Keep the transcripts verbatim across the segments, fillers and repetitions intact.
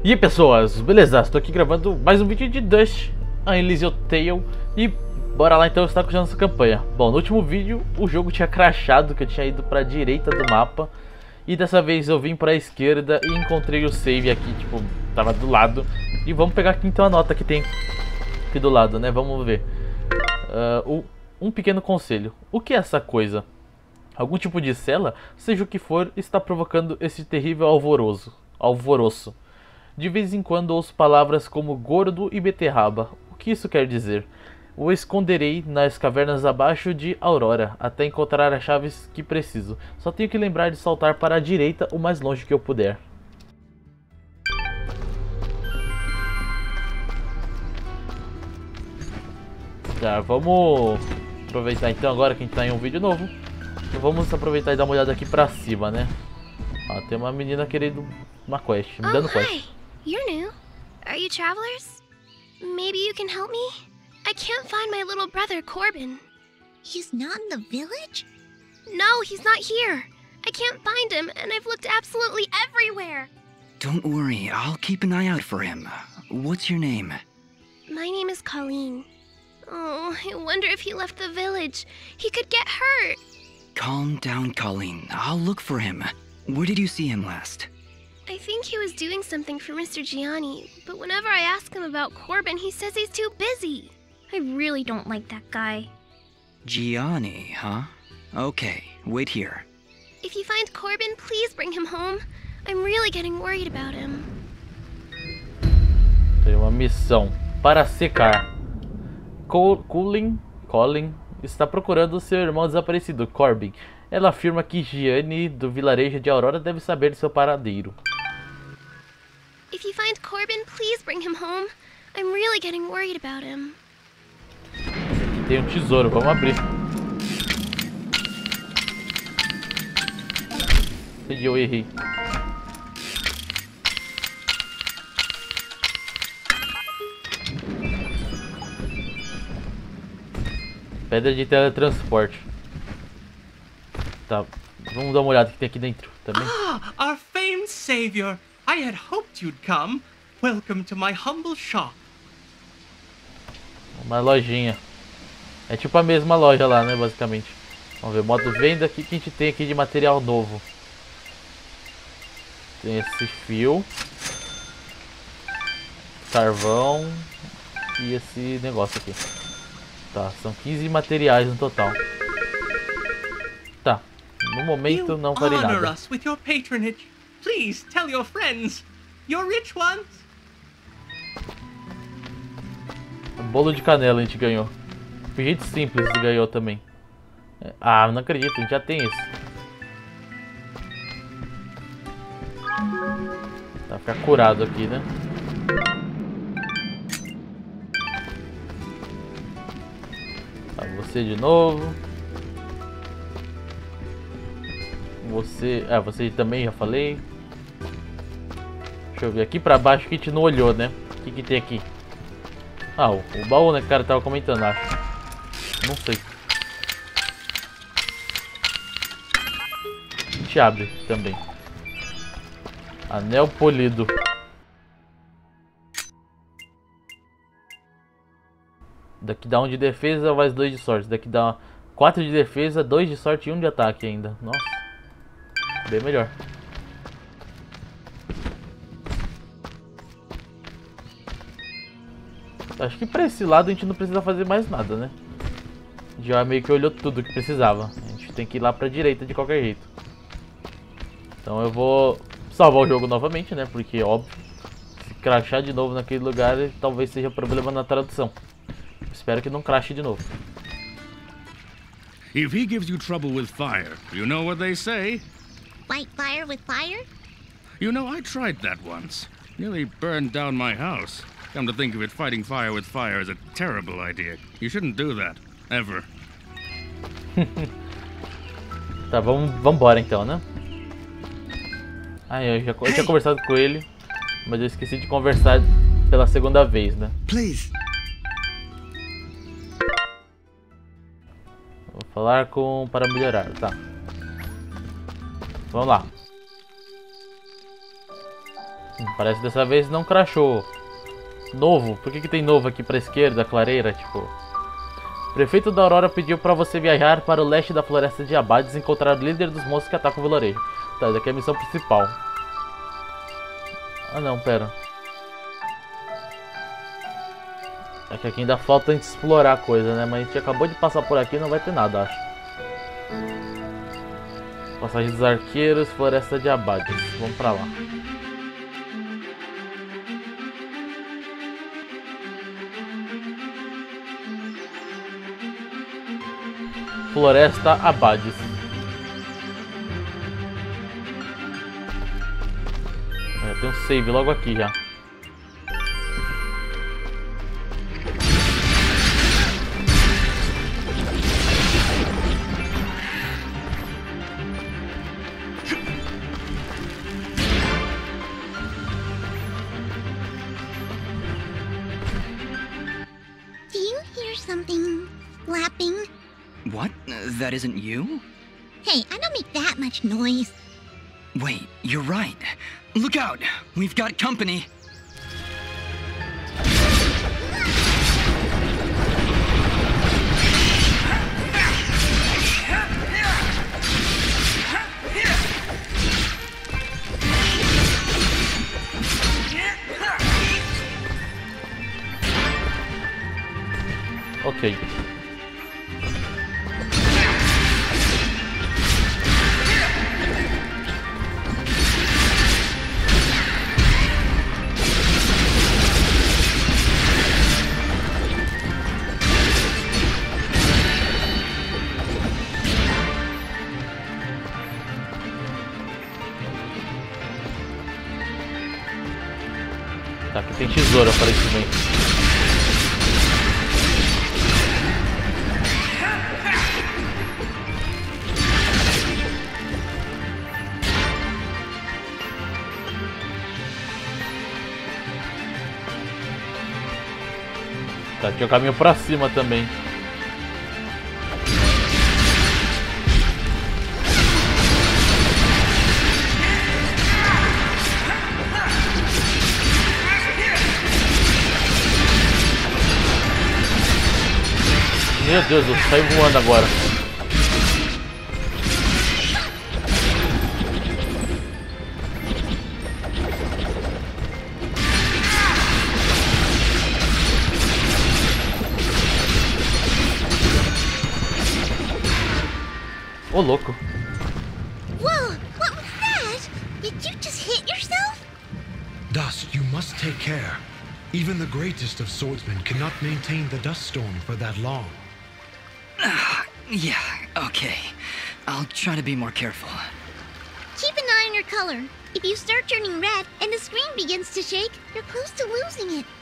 E aí pessoas, beleza? Estou aqui gravando mais um vídeo de Dust, a Elysian Tale. E bora lá então estar continuando essa campanha. Bom, no último vídeo o jogo tinha crashado, que eu tinha ido para a direita do mapa. E dessa vez eu vim para a esquerda e encontrei o save aqui, tipo, tava do lado. E vamos pegar aqui então a nota que tem aqui do lado, né? Vamos ver. Uh, um pequeno conselho. O que é essa coisa? Algum tipo de cela, seja o que for, está provocando esse terrível alvoroço. alvoroço. De vez em quando ouço palavras como gordo e beterraba. O que isso quer dizer? O esconderei nas cavernas abaixo de Aurora, até encontrar as chaves que preciso. Só tenho que lembrar de saltar para a direita o mais longe que eu puder. Tá, vamos aproveitar então agora que a gente tá em um vídeo novo. Então vamos aproveitar e dar uma olhada aqui pra cima, né? Ó, tem uma menina querendo uma quest, me dando quest. Oh, hi. You're new. Are you travelers? Maybe you can help me? I can't find my little brother, Corbin. He's not in the village? No, he's not here. I can't find him, and I've looked absolutely everywhere. Don't worry, I'll keep an eye out for him. What's your name? My name is Colleen. Oh, I wonder if he left the village. He could get hurt. Calm down, Colleen. I'll look for him. Where did you see him last? I think he was doing something for Mister Gianni, but whenever I ask him about Corbin, he says he's too busy. I really don't like that guy. Gianni, huh? Okay, wait here. If you find Corbin, please bring him home. I'm really getting worried about him. Tem uma missão para secar. Colleen, Colleen está procurando seu irmão desaparecido, Corbin. Ela afirma que Gianni, do vilarejo de Aurora, deve saber de seu paradeiro. If you find Corbin, please bring him home. I'm really getting worried about him. Aqui tem um tesouro, vamos abrir. E eu errei. Pedra de teletransporte. Tá, vamos dar uma olhada o que tem aqui dentro também. Ah, our famed savior. I had hoped you'd come. Welcome to my humble shop. Uma lojinha. É tipo a mesma loja lá, né, basicamente. Vamos ver, modo venda. O que a gente tem aqui de material novo? Tem esse fio. Carvão. E esse negócio aqui. Tá, são quinze materiais no total. Tá, no momento não farei You honor nada. us with your patronage. Please tell your friends. You're rich ones. Bolo de canela a gente ganhou. Jeito simples ganhou também. Ah, não acredito, a gente já tem isso. Tá, ficar curado aqui, né? Tá, você de novo. Você... Ah, você também, já falei. Deixa eu ver aqui pra baixo que a gente não olhou, né? O que que tem aqui? Ah, o, o baú, né, que o cara tava comentando, acho. Não sei. A gente abre também. Anel polido. Daqui dá um de defesa, mais dois de sorte. Daqui dá quatro de defesa, dois de sorte e um de ataque ainda. Nossa. Bem melhor. Acho que pra esse lado a gente não precisa fazer mais nada, né? Já meio que olhou tudo que precisava. A gente tem que ir lá pra direita de qualquer jeito. Então eu vou salvar o jogo novamente, né? Porque, óbvio, se crashar de novo naquele lugar, talvez seja problema na tradução. Espero que não crashe de novo. If he gives you trouble with fire, you know what they say? Fight fire with fire? You know, I tried that once. Nearly burned down my house. Come to think of it, fighting fire with fire is a terrible idea. You shouldn't do that, ever. Tá, vamos, vamos embora então, né? Ah, eu já eu tinha conversado com ele, mas eu esqueci de conversar pela segunda vez, né? Please. Vou falar com... para melhorar, tá. Vamos lá. Hum, parece que dessa vez não crashou. Novo? Por que que tem novo aqui pra esquerda, clareira, tipo... O prefeito da Aurora pediu pra você viajar para o leste da floresta de Abades e encontrar o líder dos monstros que atacam o vilarejo. Tá, essa aqui é a missão principal. Ah não, pera. É que aqui ainda falta a gente explorar a coisa, né? Mas a gente acabou de passar por aqui e não vai ter nada, acho. Passagem dos Arqueiros, Floresta de Abades. Vamos pra lá. Floresta Abades. É, tem um save logo aqui já. Do you hear something flapping? What? That isn't you? Hey, I don't make that much noise. Wait, you're right. Look out! We've got company. Ok. Tá, aqui tem tesouro aparentemente. Tá, aqui é o caminho pra cima também. Meu Deus, eu saí voando agora. Ô, louco. Whoa, what was that? Did you just hit yourself? Dust, you must take care. Even the greatest of swordsmen cannot maintain the dust storm for that long. Yeah, okay. I'll try to be more careful. Keep an eye on your color. If you start turning red and the screen begins to shake, you're close to losing it.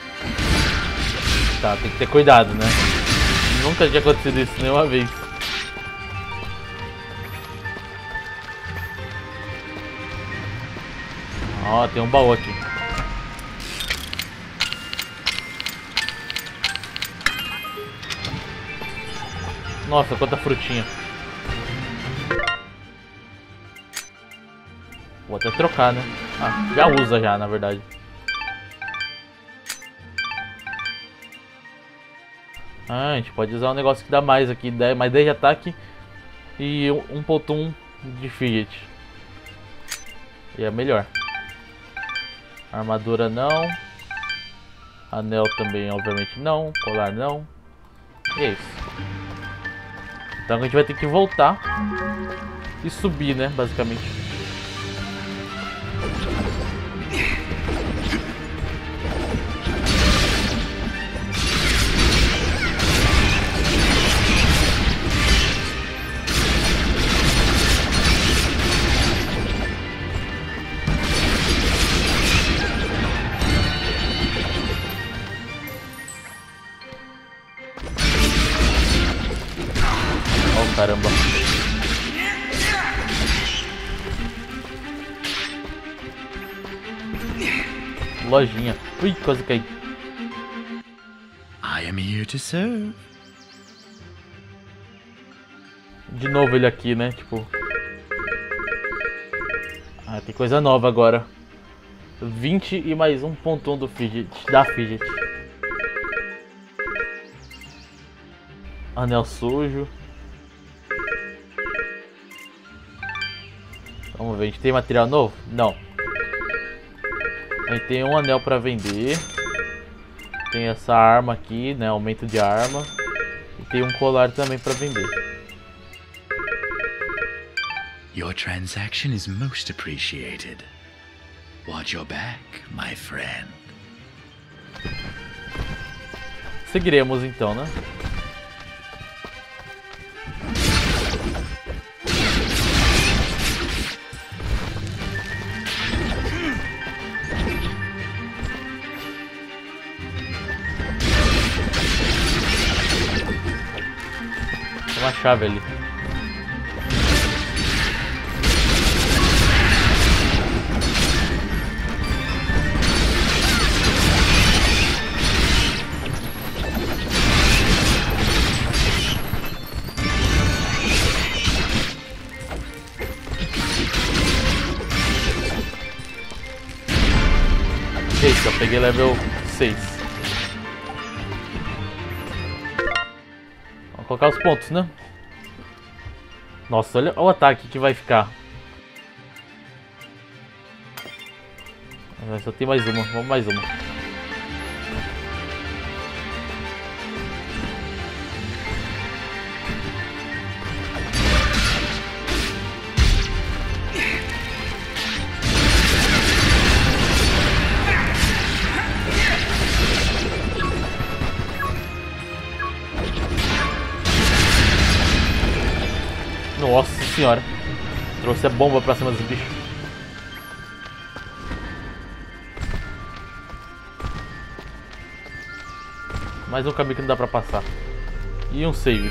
Tá, tem que ter cuidado, né? Nunca tinha acontecido isso nenhuma vez. Ó, tem um baú aqui. Nossa, quanta frutinha. Vou até trocar, né? Ah, já usa já, na verdade. Ah, a gente pode usar um negócio que dá mais aqui. Mais dez de ataque e um ponto um de Fiat. E é melhor. Armadura não. Anel também, obviamente não. Colar não. E é isso. Então a gente vai ter que voltar e subir, né, basicamente. Caramba. Lojinha. Ui, quase caí. I am here to serve. De novo ele aqui, né? Tipo... Ah, tem coisa nova agora. vinte e mais um ponto um do Fidget, da Fidget. Anel sujo. Vamos ver, a gente tem material novo? Não. A gente tem um anel pra vender. Tem essa arma aqui, né? Aumento de arma. E tem um colar também pra vender. Your transaction is most appreciated. Watch your back, my friend. Seguiremos então, né? Tem uma chave ali. Eita, eu peguei level seis. Vamos colocar os pontos, né? Nossa, olha o ataque que vai ficar. Só tem mais uma, vamos mais uma. Nossa senhora, trouxe a bomba pra cima dos bichos. Mais um caminho que não dá pra passar. E um save.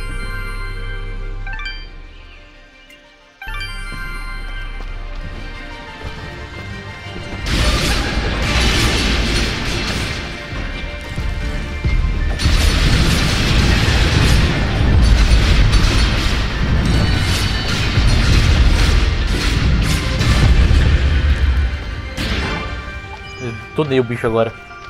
Tunei o bicho agora.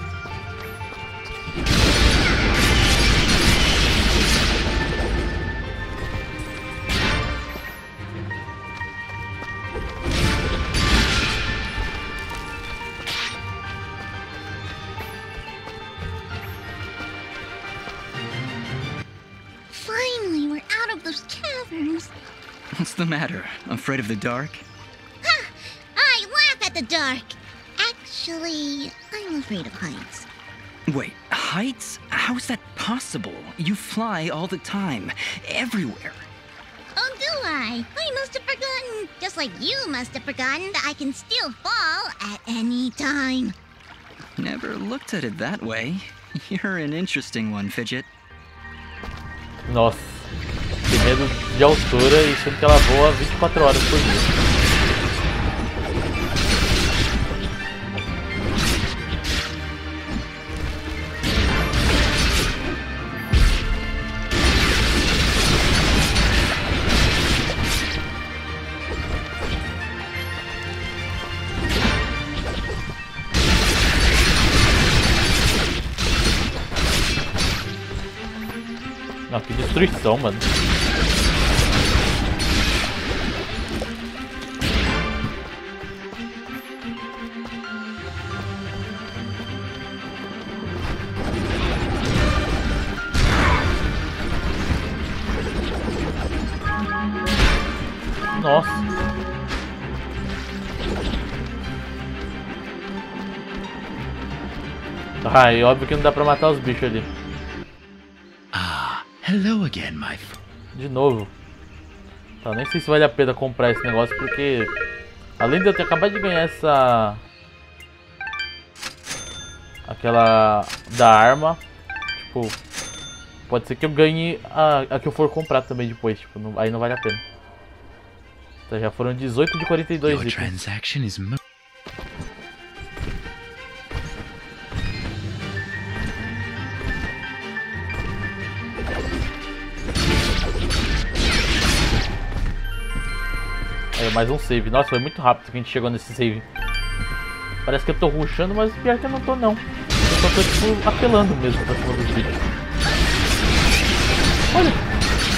Finally, we're out of those caverns. What's the matter? Afraid of the dark? Ha! I laugh at the dark. Actually, I'm afraid of heights. Wait, heights? How's that possible? You fly all the time, everywhere. Oh, do I? I must have forgotten. Just like you must have forgotten that I can still fall at any time. Never looked at it that way. You're an interesting one, Fidget. Nossa, tem medo de altura e sendo que ela voa vinte e quatro horas por dia. Ah, que destruição, mano. Nossa. Ah, e óbvio que não dá pra matar os bichos ali. Hello again, my friend. De novo. Tá, nem sei se vale a pena comprar esse negócio, porque além de eu ter acabado de ganhar essa... aquela da arma, tipo, pode ser que eu ganhe a, a que eu for comprar também depois, tipo, não, aí não vale a pena. Então já foram dezoito de quarenta e dois Your itens. transaction is mo- É, mais um save. Nossa, foi muito rápido que a gente chegou nesse save. Parece que eu tô rushando, mas pior que eu não tô não. Eu só tô tipo apelando mesmo pra cima dos bichos. Olha!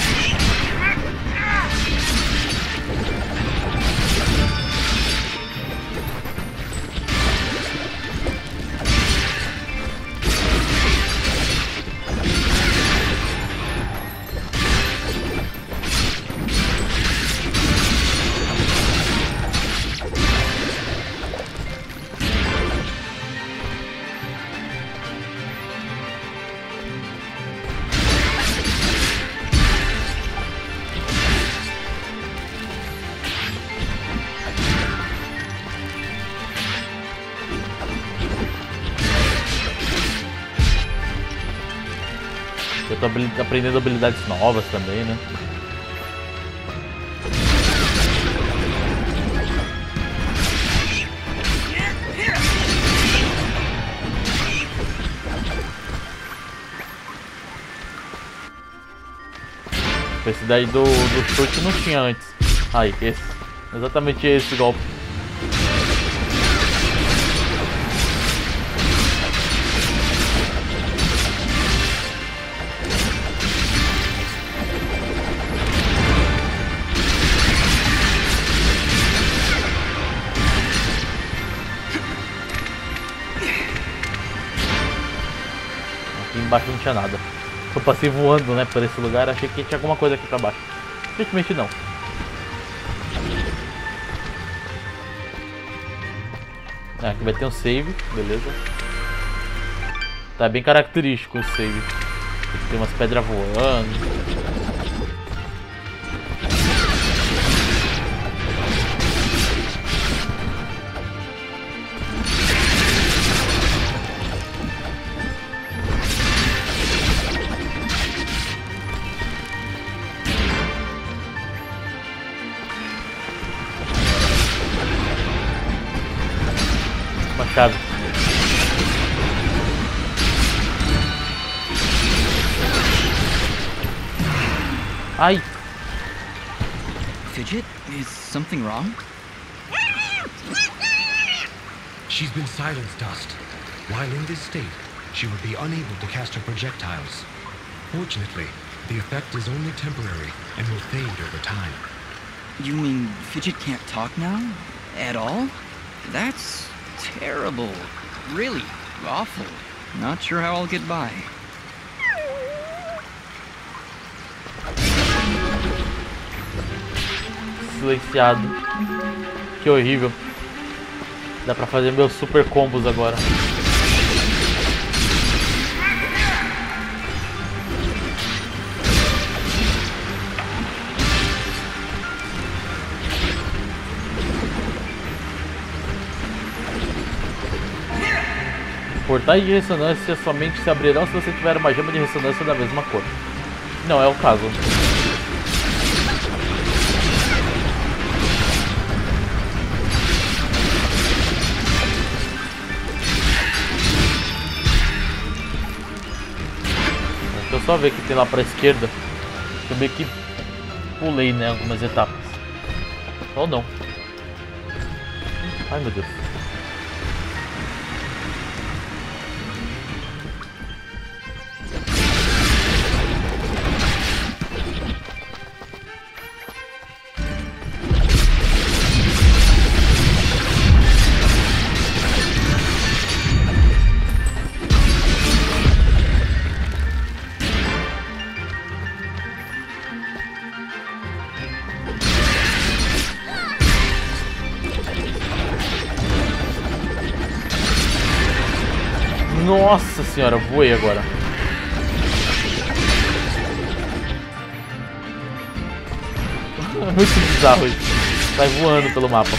Eu tô aprendendo habilidades novas também, né? Esse daí do, do chute não tinha antes. Aí, esse. Exatamente esse golpe. Embaixo não tinha nada. Eu passei voando, né, por esse lugar, achei que tinha alguma coisa aqui pra baixo. Simplesmente não. Ah, aqui vai ter um save, beleza. Tá bem característico o save. Tem umas pedras voando. Machado. Ai. Fidget, is something wrong? She's been silenced, Dust. While in this state, she would be unable to cast her projectiles. Fortunately, the effect is only temporary and will fade over time. You mean Fidget can't talk now? At all? That's terrible. Really awful. Not sure how I'll get by. Silenciado. Que horrível. Dá pra fazer meus super combos agora. Portais de ressonância somente se abrirão se você tiver uma gema de ressonância da mesma cor. Não é o caso. Deixa eu só ver o que tem lá pra esquerda. Eu meio que pulei, né, algumas etapas. Ou não. Ai, meu Deus. Nossa senhora, voei agora. Muito bizarro isso. Vai voando pelo mapa.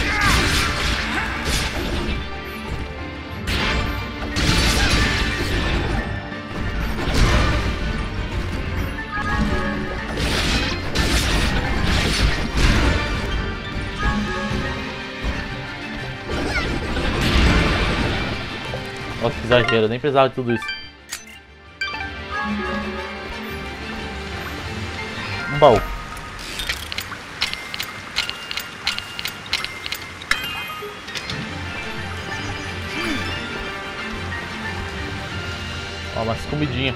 Nossa, que exagero, nem precisava de tudo isso. Um baú. Ó, umas comidinhas.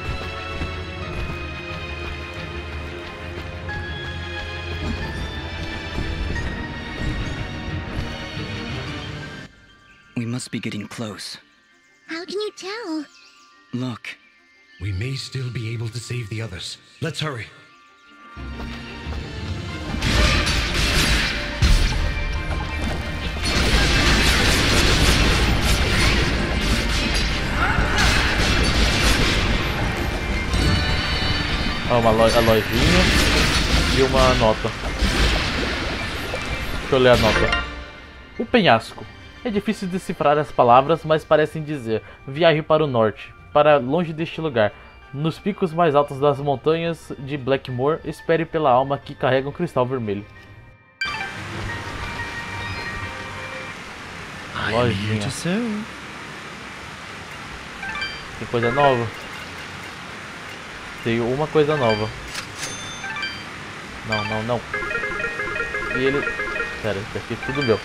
We must be getting close. How can you tell? Look. We may still be able to save the others. Let's hurry. Ó, uma lo a lojinha e uma nota. Deixa eu ler a nota. O penhasco. É difícil decifrar as palavras, mas parecem dizer: viaje para o norte, para longe deste lugar. Nos picos mais altos das montanhas de Blackmoor, espere pela alma que carrega um cristal vermelho. Lojinha. Tem coisa nova? Tem uma coisa nova. Não, não, não. E ele... Pera, isso aqui é tudo meu.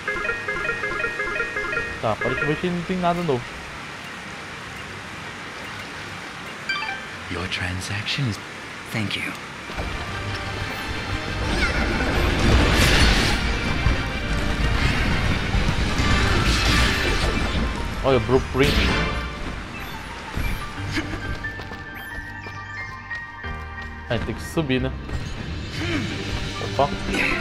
Tá, aparentemente não tem nada novo. Your transaction is... Thank you. Olha o blueprint. É, tem que subir, né? Opa.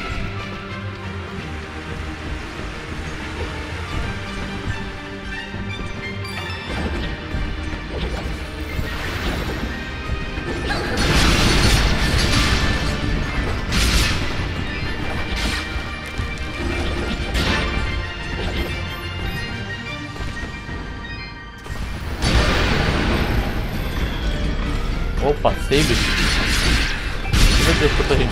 Opa, save. Meu Deus, quanta gente.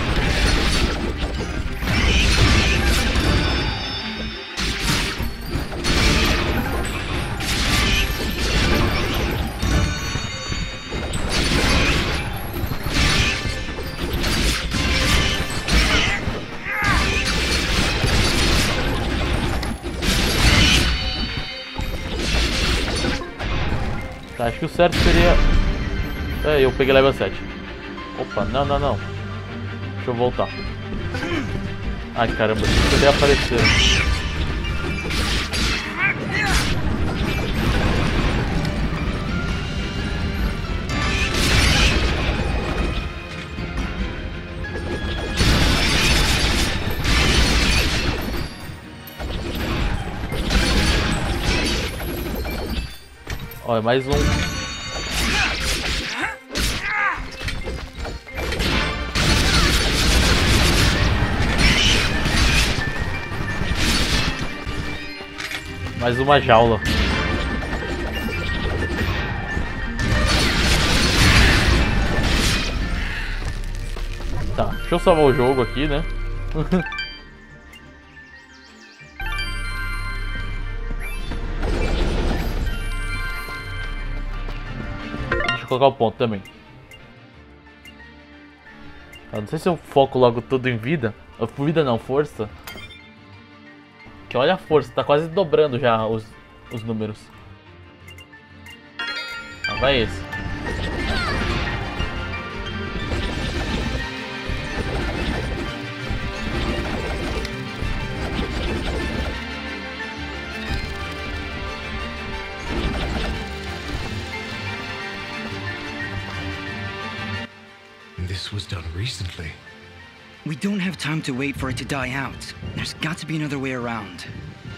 Tá, acho que o certo seria... É, eu peguei level sete. Opa, não, não, não. Deixa eu voltar. Ai, caramba, deixa eu ver aparecer. Olha, mais um. Mais uma jaula. Tá, deixa eu salvar o jogo aqui, né? Deixa eu colocar o ponto também. Tá, não sei se eu foco logo tudo em vida. Vida não, força. Que olha a força, tá quase dobrando já os, os números. Ah, vai esse. This was done recently. We don't have time to wait for it to die out. There's got to be another way around.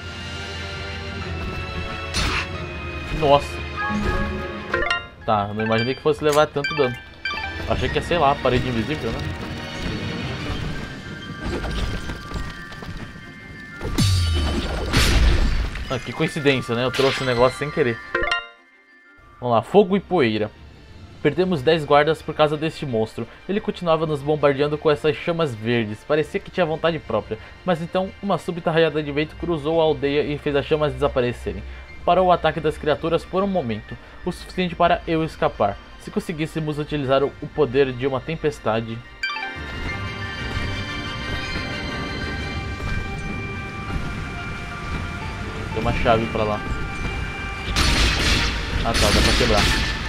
Nossa. Tá, não imaginei que fosse levar tanto dano. Achei que ia, sei lá, parede invisível, né? Ah, que coincidência, né? Eu trouxe o negócio sem querer. Vamos lá, fogo e poeira. Perdemos dez guardas por causa deste monstro. Ele continuava nos bombardeando com essas chamas verdes. Parecia que tinha vontade própria. Mas então, uma súbita rajada de vento cruzou a aldeia e fez as chamas desaparecerem. Parou o ataque das criaturas por um momento, o suficiente para eu escapar. Se conseguíssemos utilizar o poder de uma tempestade... Tem uma chave pra lá. Ah tá, dá pra quebrar.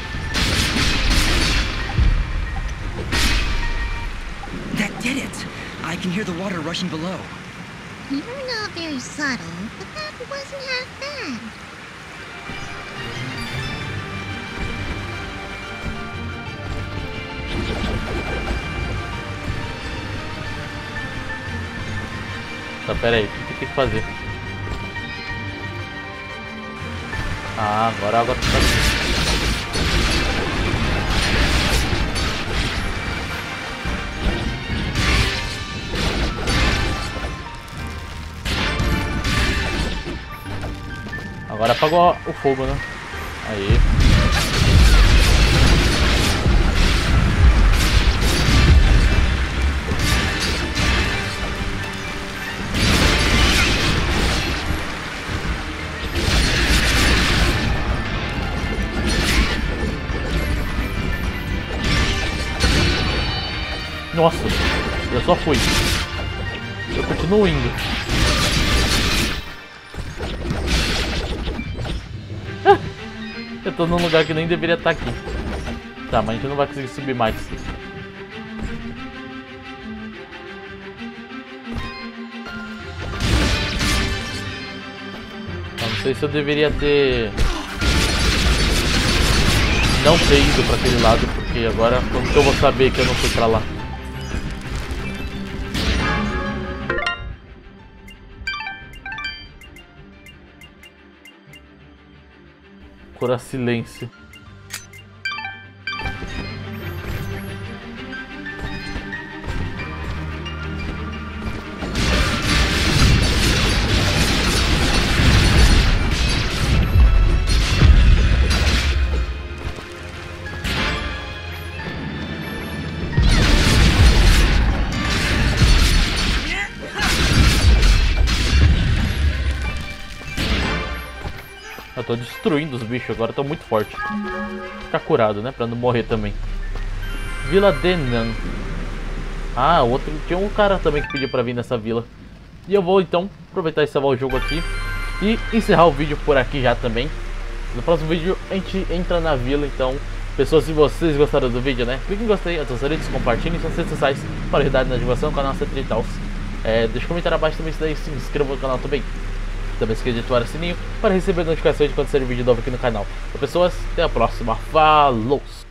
get it. I can hear the water rushing below. You're not very subtle, but that wasn't half bad. Tá, pera aí, o que tem que fazer? Ah, agora a água tá aqui. Agora apagou o fogo, né? Aí. Nossa, eu só fui. Eu continuo indo. Ah, eu tô num lugar que nem deveria estar aqui. Tá, mas a gente não vai conseguir subir mais. Eu não sei se eu deveria ter... não ter ido pra aquele lado, porque agora como que eu vou saber que eu não fui pra lá? Cura silêncio. Eu tô destruindo os bichos agora, tô muito forte. Ficar curado, né? Pra não morrer também. Vila Denan. Ah, outro. Tinha um cara também que pediu pra vir nessa vila. E eu vou então aproveitar e salvar o jogo aqui e encerrar o vídeo por aqui já também. No próximo vídeo a gente entra na vila, então. Pessoas, se vocês gostaram do vídeo, né? Clique em gostei, ativem os sinos, compartilhem suas redes sociais para ajudar na divulgação do canal C trinta e tal. É, deixa um comentário abaixo também se daí, se inscreva no canal também. Também esqueça de ativar o sininho para receber notificações de quando sair vídeo novo aqui no canal. Então, pessoas, até a próxima. Falou!